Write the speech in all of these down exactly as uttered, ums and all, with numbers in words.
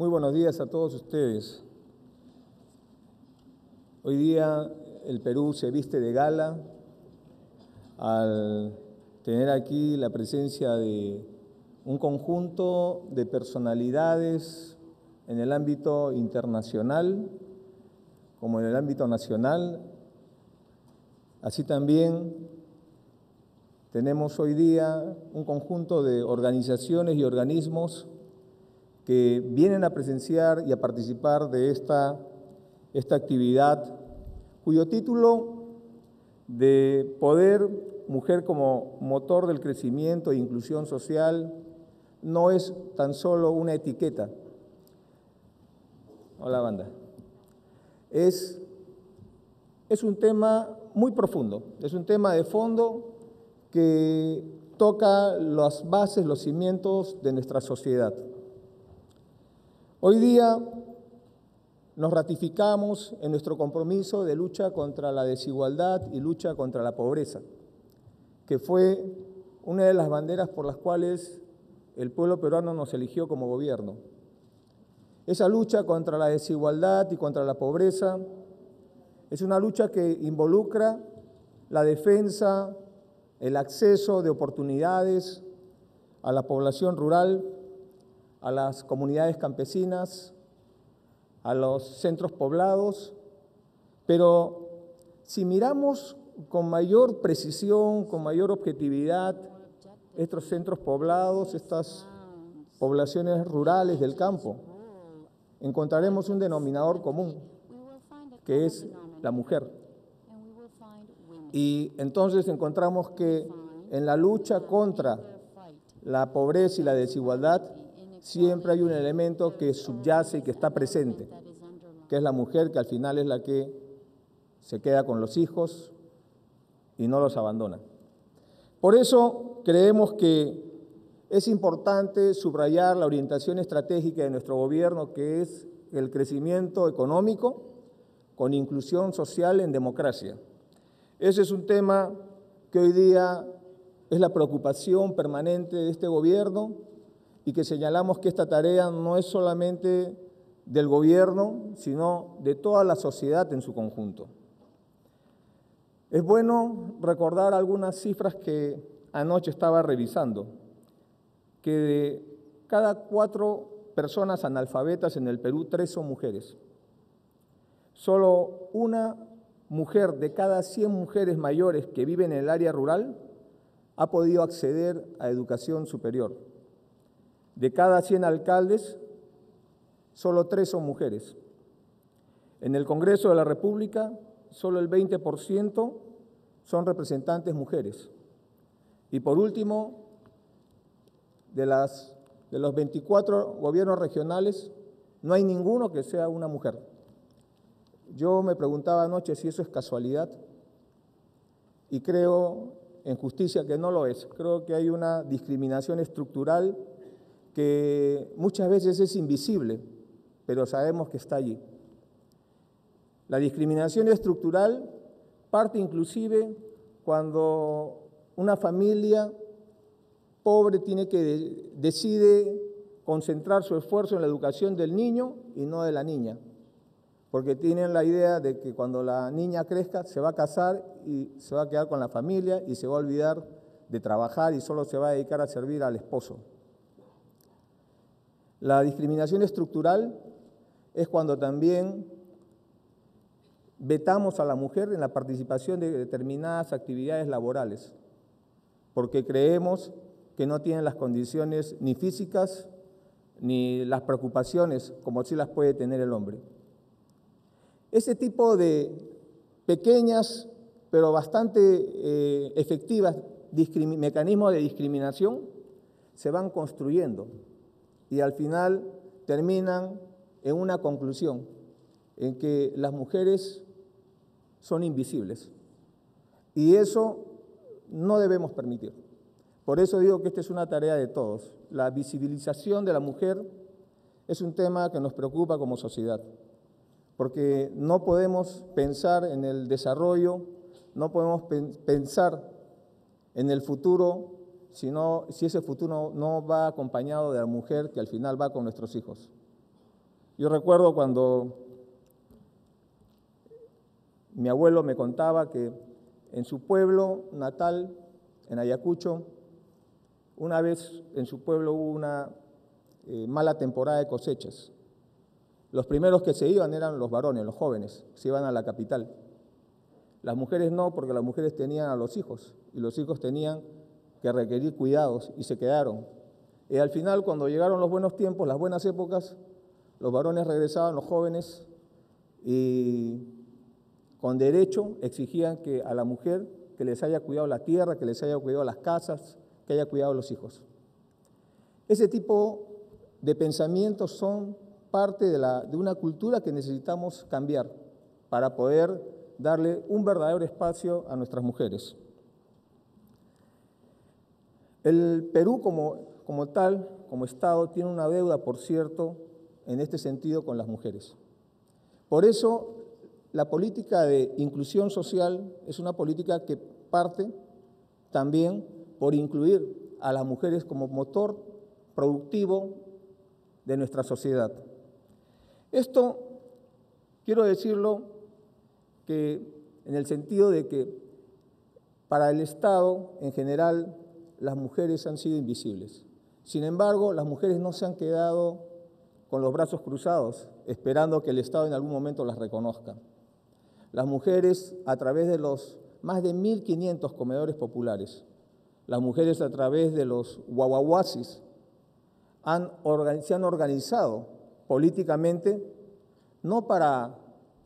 Muy buenos días a todos ustedes. Hoy día el Perú se viste de gala al tener aquí la presencia de un conjunto de personalidades en el ámbito internacional como en el ámbito nacional. Así también tenemos hoy día un conjunto de organizaciones y organismos que vienen a presenciar y a participar de esta, esta actividad, cuyo título de Poder Mujer como motor del crecimiento e inclusión social no es tan solo una etiqueta. Hola, banda. Es, es un tema muy profundo, es un tema de fondo que toca las bases, los cimientos de nuestra sociedad. Hoy día nos ratificamos en nuestro compromiso de lucha contra la desigualdad y lucha contra la pobreza, que fue una de las banderas por las cuales el pueblo peruano nos eligió como gobierno. Esa lucha contra la desigualdad y contra la pobreza es una lucha que involucra la defensa, el acceso de oportunidades a la población rural, a las comunidades campesinas, a los centros poblados, pero si miramos con mayor precisión, con mayor objetividad, estos centros poblados, estas poblaciones rurales del campo, encontraremos un denominador común, que es la mujer. Y entonces encontramos que en la lucha contra la pobreza y la desigualdad, siempre hay un elemento que subyace y que está presente, que es la mujer, que al final es la que se queda con los hijos y no los abandona. Por eso creemos que es importante subrayar la orientación estratégica de nuestro gobierno, que es el crecimiento económico con inclusión social en democracia. Ese es un tema que hoy día es la preocupación permanente de este gobierno y que señalamos que esta tarea no es solamente del gobierno, sino de toda la sociedad en su conjunto. Es bueno recordar algunas cifras que anoche estaba revisando, que de cada cuatro personas analfabetas en el Perú, tres son mujeres. Solo una mujer de cada cien mujeres mayores que viven en el área rural ha podido acceder a educación superior. De cada cien alcaldes, solo tres son mujeres. En el Congreso de la República, solo el veinte por ciento son representantes mujeres. Y por último, de, las, de los veinticuatro gobiernos regionales, no hay ninguno que sea una mujer. Yo me preguntaba anoche si eso es casualidad y creo en justicia que no lo es. Creo que hay una discriminación estructural que muchas veces es invisible, pero sabemos que está allí. La discriminación estructural parte inclusive cuando una familia pobre tiene que decide concentrar su esfuerzo en la educación del niño y no de la niña, porque tienen la idea de que cuando la niña crezca se va a casar y se va a quedar con la familia y se va a olvidar de trabajar y solo se va a dedicar a servir al esposo. La discriminación estructural es cuando también vetamos a la mujer en la participación de determinadas actividades laborales, porque creemos que no tienen las condiciones ni físicas ni las preocupaciones como sí las puede tener el hombre. Ese tipo de pequeñas pero bastante eh, efectivas mecanismos de discriminación se van construyendo y al final terminan en una conclusión, en que las mujeres son invisibles. Y eso no debemos permitir. Por eso digo que esta es una tarea de todos. La visibilización de la mujer es un tema que nos preocupa como sociedad, porque no podemos pensar en el desarrollo, no podemos pensar en el futuro sino, si ese futuro no va acompañado de la mujer que al final va con nuestros hijos. Yo recuerdo cuando mi abuelo me contaba que en su pueblo natal, en Ayacucho, una vez en su pueblo hubo una eh, mala temporada de cosechas. Los primeros que se iban eran los varones, los jóvenes, se iban a la capital. Las mujeres no, porque las mujeres tenían a los hijos, y los hijos tenían que requerir cuidados, y se quedaron. Y al final, cuando llegaron los buenos tiempos, las buenas épocas, los varones regresaban, los jóvenes, y con derecho exigían que a la mujer que les haya cuidado la tierra, que les haya cuidado las casas, que haya cuidado a los hijos. Ese tipo de pensamientos son parte de, la, de una cultura que necesitamos cambiar para poder darle un verdadero espacio a nuestras mujeres. El Perú como, como tal, como Estado, tiene una deuda, por cierto, en este sentido con las mujeres. Por eso, la política de inclusión social es una política que parte también por incluir a las mujeres como motor productivo de nuestra sociedad. Esto quiero decirlo que en el sentido de que para el Estado en general las mujeres han sido invisibles. Sin embargo, las mujeres no se han quedado con los brazos cruzados esperando que el Estado en algún momento las reconozca. Las mujeres, a través de los más de mil quinientos comedores populares, las mujeres a través de los guaguaguasis, han, se han organizado políticamente, no para,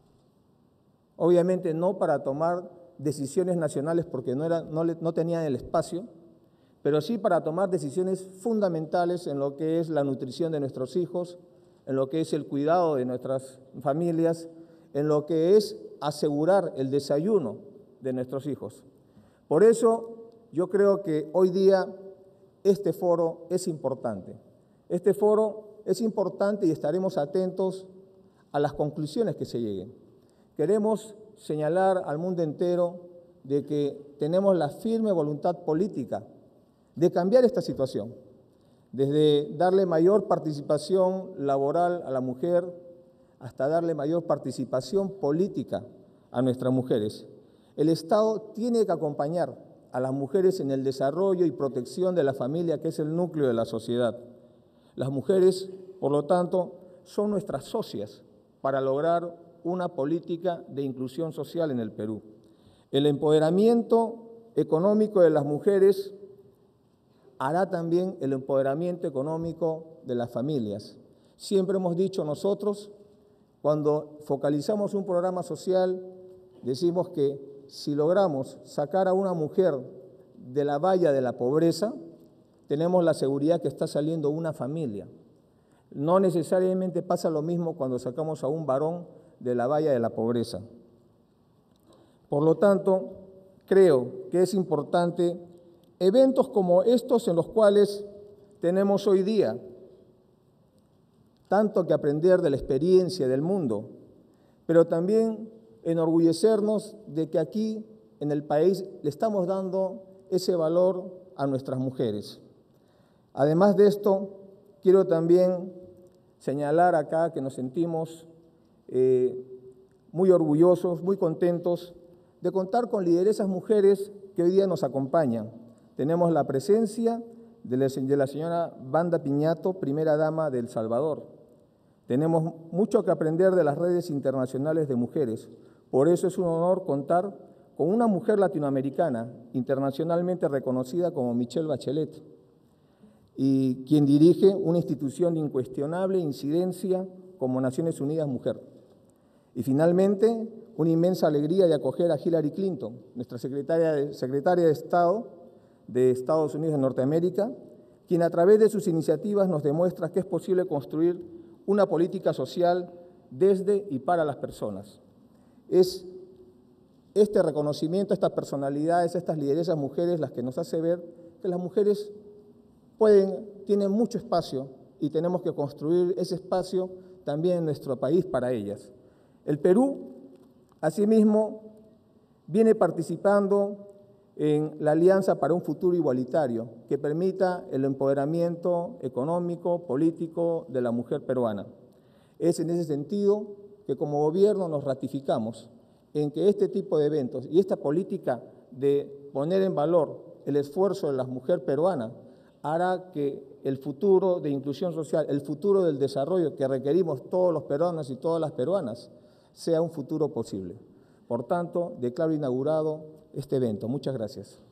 obviamente no para tomar decisiones nacionales porque no, era, no, le, no tenían el espacio, pero sí para tomar decisiones fundamentales en lo que es la nutrición de nuestros hijos, en lo que es el cuidado de nuestras familias, en lo que es asegurar el desayuno de nuestros hijos. Por eso yo creo que hoy día este foro es importante. Este foro es importante y estaremos atentos a las conclusiones que se lleguen. Queremos señalar al mundo entero de que tenemos la firme voluntad política de cambiar esta situación, desde darle mayor participación laboral a la mujer hasta darle mayor participación política a nuestras mujeres. El Estado tiene que acompañar a las mujeres en el desarrollo y protección de la familia, que es el núcleo de la sociedad. Las mujeres, por lo tanto, son nuestras socias para lograr una política de inclusión social en el Perú. El empoderamiento económico de las mujeres hará también el empoderamiento económico de las familias. Siempre hemos dicho nosotros, cuando focalizamos un programa social, decimos que si logramos sacar a una mujer de la valla de la pobreza, tenemos la seguridad que está saliendo una familia. No necesariamente pasa lo mismo cuando sacamos a un varón de la valla de la pobreza. Por lo tanto, creo que es importante eventos como estos en los cuales tenemos hoy día tanto que aprender de la experiencia del mundo, pero también enorgullecernos de que aquí en el país le estamos dando ese valor a nuestras mujeres. Además de esto, quiero también señalar acá que nos sentimos eh, muy orgullosos, muy contentos de contar con lideresas mujeres que hoy día nos acompañan. Tenemos la presencia de la, de la señora Wanda Piñato, primera dama de El Salvador. Tenemos mucho que aprender de las redes internacionales de mujeres. Por eso es un honor contar con una mujer latinoamericana internacionalmente reconocida como Michelle Bachelet, y quien dirige una institución de incuestionable incidencia como Naciones Unidas Mujer. Y finalmente, una inmensa alegría de acoger a Hillary Clinton, nuestra secretaria de, secretaria de Estado de Estados Unidos de Norteamérica, quien a través de sus iniciativas nos demuestra que es posible construir una política social desde y para las personas. Es este reconocimiento a estas personalidades, a estas lideresas mujeres, las que nos hace ver que las mujeres pueden, tienen mucho espacio y tenemos que construir ese espacio también en nuestro país para ellas. El Perú, asimismo, viene participando en la Alianza para un Futuro Igualitario, que permita el empoderamiento económico, político de la mujer peruana. Es en ese sentido que como gobierno nos ratificamos en que este tipo de eventos y esta política de poner en valor el esfuerzo de la mujer peruana hará que el futuro de inclusión social, el futuro del desarrollo que requerimos todos los peruanos y todas las peruanas, sea un futuro posible. Por tanto, declaro inaugurado este evento. Muchas gracias.